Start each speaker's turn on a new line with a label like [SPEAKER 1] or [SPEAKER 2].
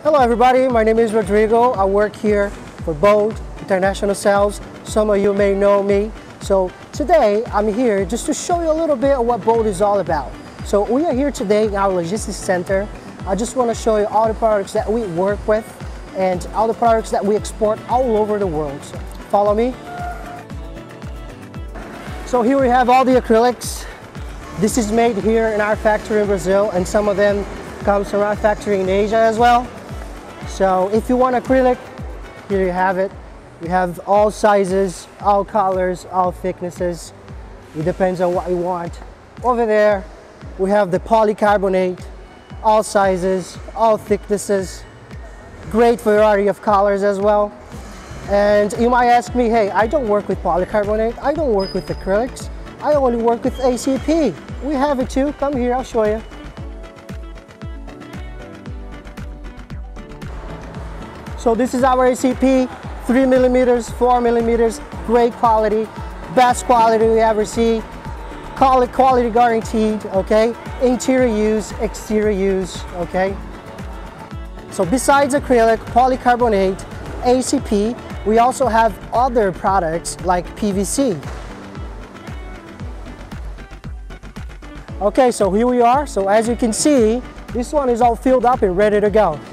[SPEAKER 1] Hello everybody, my name is Rodrigo. I work here for Bold International Sales. Some of you may know me. So today I'm here just to show you a little bit of what Bold is all about. So we are here today in our logistics center. I just want to show you all the products that we work with and all the products that we export all over the world. So follow me. So here we have all the acrylics. This is made here in our factory in Brazil, and some of them comes from our factory in Asia as well. So if you want acrylic, here you have it. We have all sizes, all colors, all thicknesses. It depends on what you want. Over there, we have the polycarbonate, all sizes, all thicknesses. Great variety of colors as well. And you might ask me, hey, I don't work with polycarbonate. I don't work with acrylics. I only work with ACP. We have it too. Come here, I'll show you. So this is our ACP, 3 millimeters, 4 millimeters, great quality, best quality we ever see. Call it quality guaranteed, okay? Interior use, exterior use, okay? So besides acrylic, polycarbonate, ACP, we also have other products like PVC. Okay, so here we are. So as you can see, this one is all filled up and ready to go.